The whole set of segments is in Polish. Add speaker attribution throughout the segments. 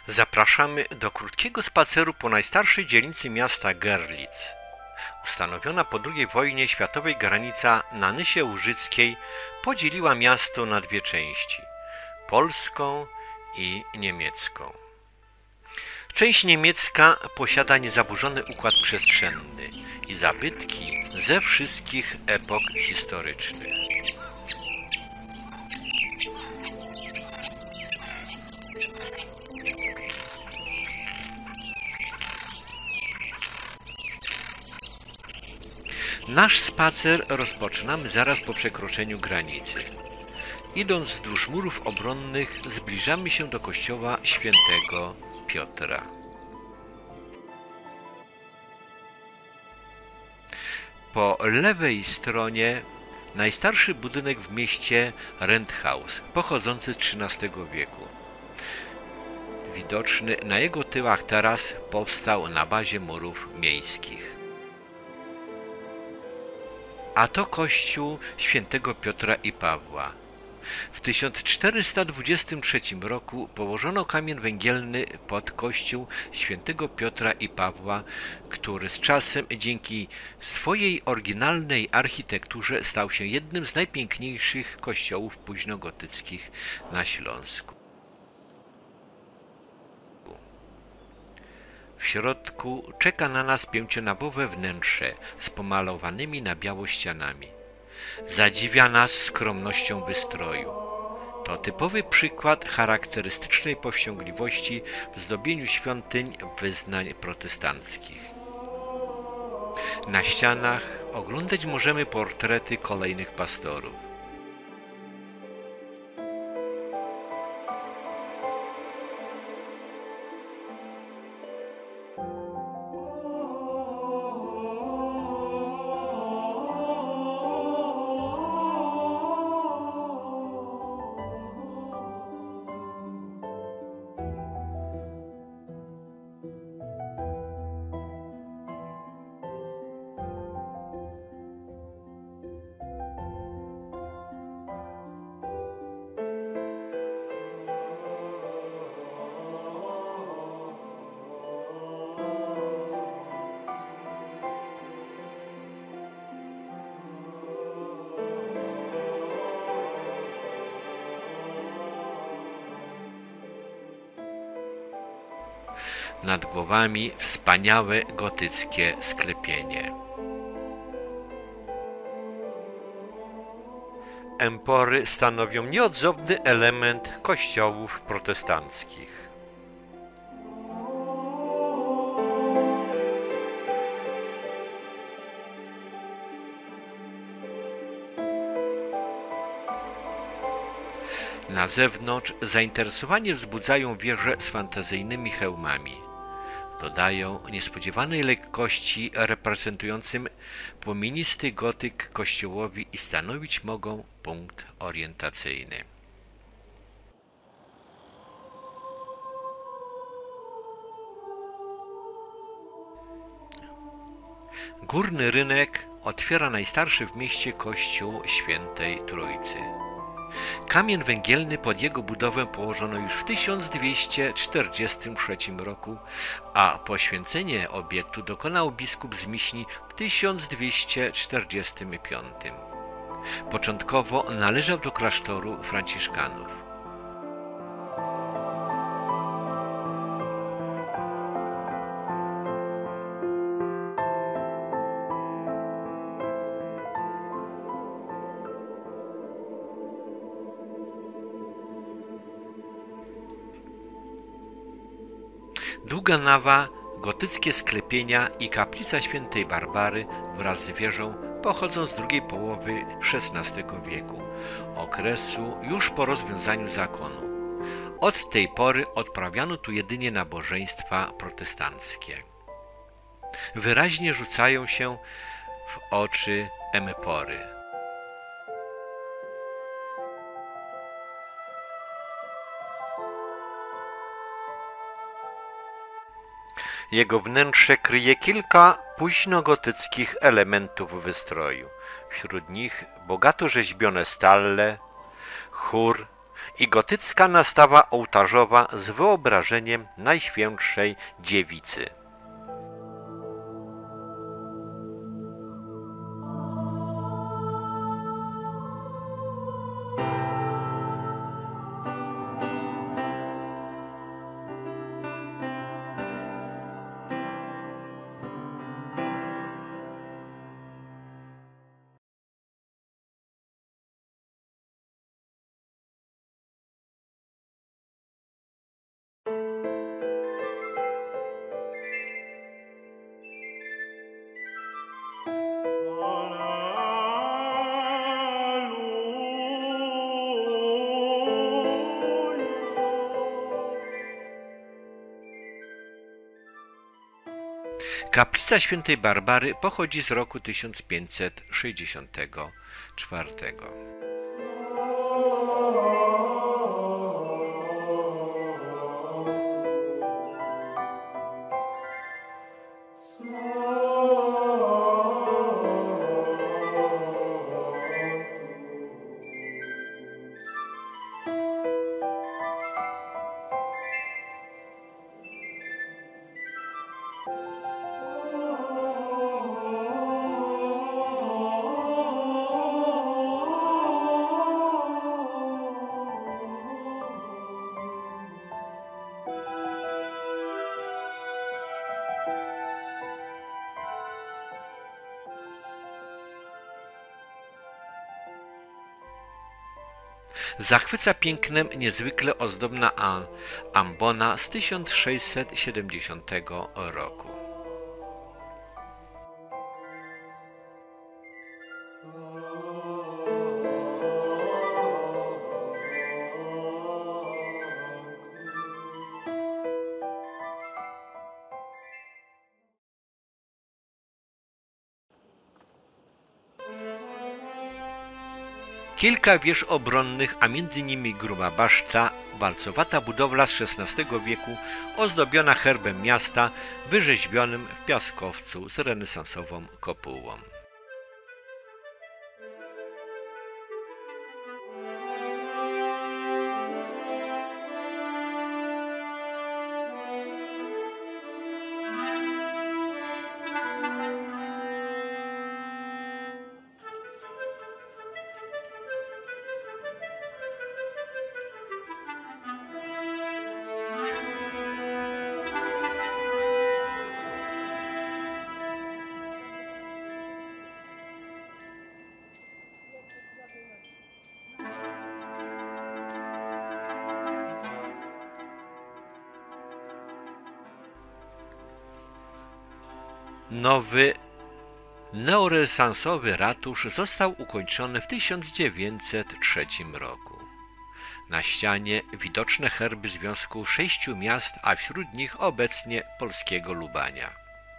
Speaker 1: Zapraszamy do krótkiego spaceru po najstarszej dzielnicy miasta Görlitz. Ustanowiona po II wojnie światowej granica na Nysie Łużyckiej podzieliła miasto na dwie części – polską i niemiecką. Część niemiecka posiada niezaburzony układ przestrzenny i zabytki ze wszystkich epok historycznych. Nasz spacer rozpoczynamy zaraz po przekroczeniu granicy. Idąc wzdłuż murów obronnych, zbliżamy się do kościoła świętego Piotra. Po lewej stronie najstarszy budynek w mieście Renthaus, pochodzący z XIII wieku. Widoczny na jego tyłach taras powstał na bazie murów miejskich. A to kościół świętego Piotra i Pawła. W 1423 roku położono kamień węgielny pod kościół świętego Piotra i Pawła, który z czasem dzięki swojej oryginalnej architekturze stał się jednym z najpiękniejszych kościołów późnogotyckich na Śląsku. W środku czeka na nas pięcionawowe wnętrze z pomalowanymi na biało ścianami. Zadziwia nas skromnością wystroju. To typowy przykład charakterystycznej powściągliwości w zdobieniu świątyń wyznań protestanckich. Na ścianach oglądać możemy portrety kolejnych pastorów. Nad głowami wspaniałe gotyckie sklepienie. Empory stanowią nieodzowny element kościołów protestanckich. Na zewnątrz zainteresowanie wzbudzają wieże z fantazyjnymi hełmami. Dodają niespodziewanej lekkości reprezentującym płomienisty gotyk kościołowi i stanowić mogą punkt orientacyjny. Górny rynek otwiera najstarszy w mieście kościół Świętej Trójcy. Kamień węgielny pod jego budowę położono już w 1243 roku, a poświęcenie obiektu dokonał biskup z Miśni w 1245. Początkowo należał do klasztoru franciszkanów. Długa nawa, gotyckie sklepienia i kaplica świętej Barbary wraz z wieżą pochodzą z drugiej połowy XVI wieku, okresu już po rozwiązaniu zakonu. Od tej pory odprawiano tu jedynie nabożeństwa protestanckie. Wyraźnie rzucają się w oczy empory. Jego wnętrze kryje kilka późnogotyckich elementów wystroju. Wśród nich bogato rzeźbione stalle, chór i gotycka nastawa ołtarzowa z wyobrażeniem Najświętszej Dziewicy. Kaplica świętej Barbary pochodzi z roku 1564. Zachwyca pięknem niezwykle ozdobna ambona z 1670 roku. Kilka wież obronnych, a między nimi gruba baszta, walcowata budowla z XVI wieku, ozdobiona herbem miasta, wyrzeźbionym w piaskowcu z renesansową kopułą. Nowy neorenesansowy ratusz został ukończony w 1903 roku. Na ścianie widoczne herby Związku 6 miast, a wśród nich obecnie polskiego Lubania.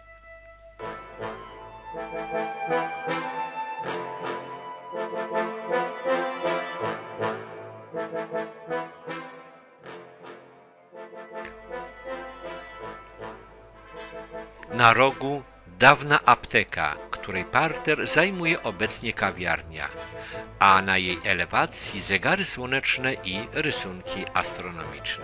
Speaker 1: Na rogu dawna apteka, której parter zajmuje obecnie kawiarnia, a na jej elewacji zegary słoneczne i rysunki astronomiczne.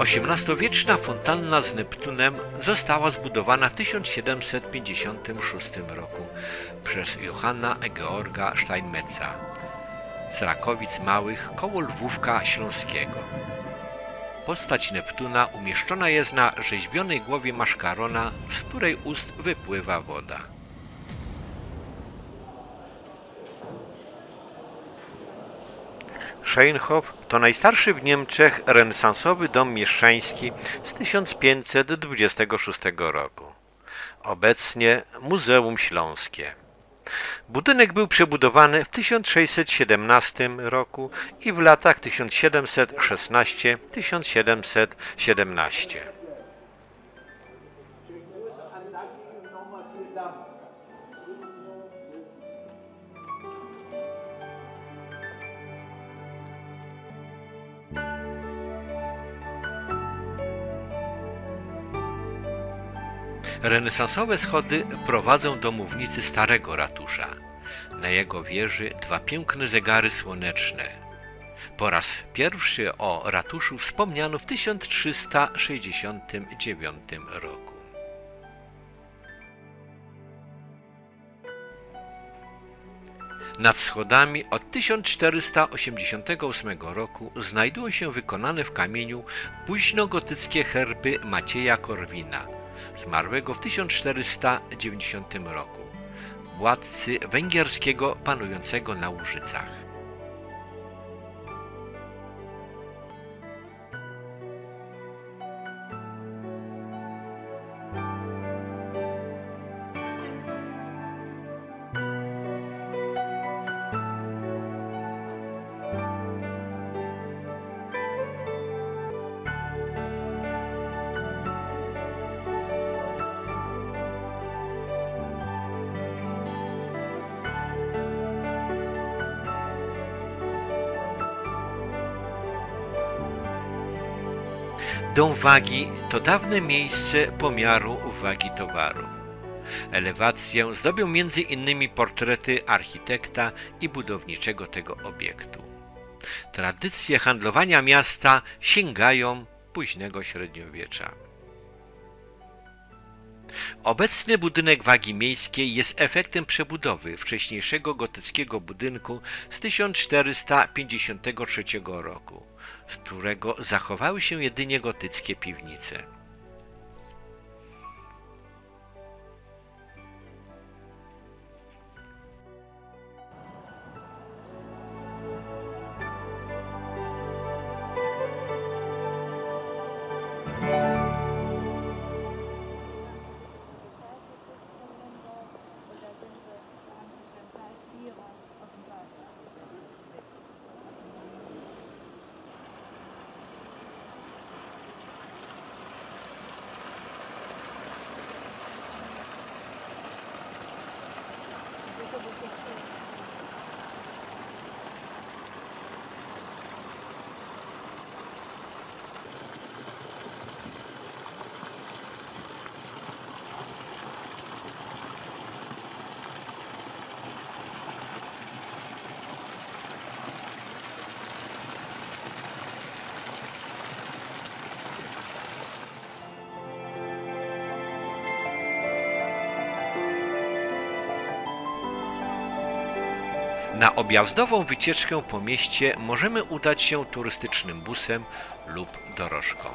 Speaker 1: XVIII-wieczna fontanna z Neptunem została zbudowana w 1756 roku przez Johanna Georga Steinmetza z Rakowic Małych koło Lwówka Śląskiego. Postać Neptuna umieszczona jest na rzeźbionej głowie maszkarona, z której ust wypływa woda. Steinhof to najstarszy w Niemczech renesansowy dom mieszczański z 1526 roku. Obecnie Muzeum Śląskie. Budynek był przebudowany w 1617 roku i w latach 1716-1717. Renesansowe schody prowadzą do mównicy starego ratusza. Na jego wieży dwa piękne zegary słoneczne. Po raz pierwszy o ratuszu wspomniano w 1369 roku. Nad schodami od 1488 roku znajdują się wykonane w kamieniu późnogotyckie herby Macieja Korwina, zmarłego w 1490 roku, władcy węgierskiego panującego na Łużycach. Dom wagi to dawne miejsce pomiaru wagi towarów. Elewację zdobią m.in. portrety architekta i budowniczego tego obiektu. Tradycje handlowania miasta sięgają późnego średniowiecza. Obecny budynek wagi miejskiej jest efektem przebudowy wcześniejszego gotyckiego budynku z 1453 roku, z którego zachowały się jedynie gotyckie piwnice. Na objazdową wycieczkę po mieście możemy udać się turystycznym busem lub dorożką.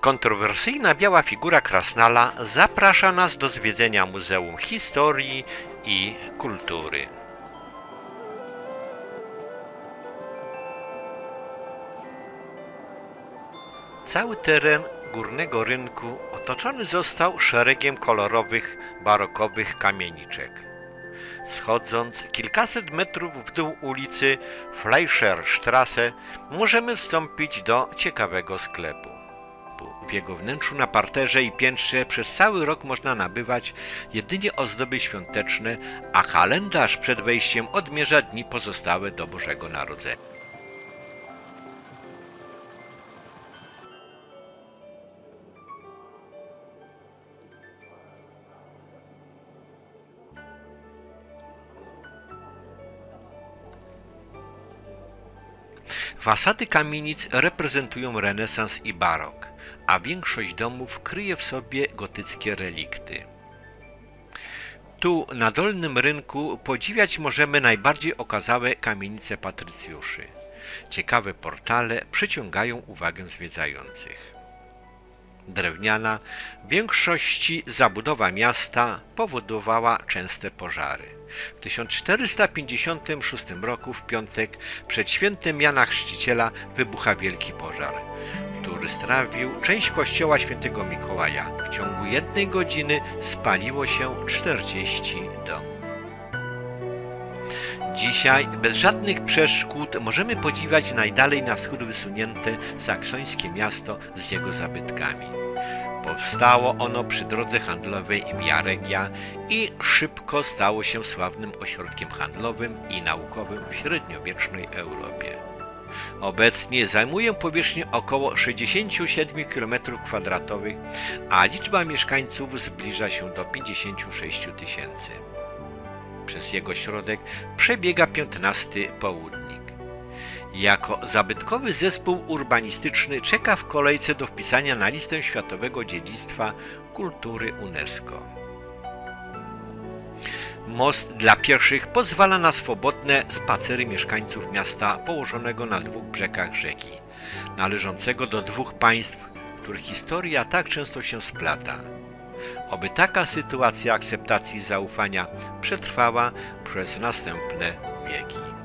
Speaker 1: Kontrowersyjna biała figura krasnala zaprasza nas do zwiedzenia Muzeum Historii i Kultury. Cały teren Górnego Rynku otoczony został szeregiem kolorowych, barokowych kamieniczek. Schodząc kilkaset metrów w dół ulicy Fleischerstraße możemy wstąpić do ciekawego sklepu. W jego wnętrzu na parterze i piętrze przez cały rok można nabywać jedynie ozdoby świąteczne, a kalendarz przed wejściem odmierza dni pozostałe do Bożego Narodzenia. Fasady kamienic reprezentują renesans i barok, a większość domów kryje w sobie gotyckie relikty. Tu, na Dolnym Rynku, podziwiać możemy najbardziej okazałe kamienice patrycjuszy. Ciekawe portale przyciągają uwagę zwiedzających. Drewniana, w większości zabudowa miasta powodowała częste pożary. W 1456 roku w piątek przed świętem Jana Chrzciciela wybucha wielki pożar, który strawił część kościoła świętego Mikołaja. W ciągu 1 godziny spaliło się 40 domów. Dzisiaj bez żadnych przeszkód możemy podziwiać najdalej na wschód wysunięte saksońskie miasto z jego zabytkami. Powstało ono przy drodze handlowej Via Regia i szybko stało się sławnym ośrodkiem handlowym i naukowym w średniowiecznej Europie. Obecnie zajmuje powierzchnię około 67 km², a liczba mieszkańców zbliża się do 56 000. Przez jego środek przebiega 15 południk. Jako zabytkowy zespół urbanistyczny czeka w kolejce do wpisania na listę Światowego Dziedzictwa Kultury UNESCO. Most dla pieszych pozwala na swobodne spacery mieszkańców miasta położonego na 2 brzegach rzeki, należącego do 2 państw, których historia tak często się splata. Oby taka sytuacja akceptacji i zaufania przetrwała przez następne wieki.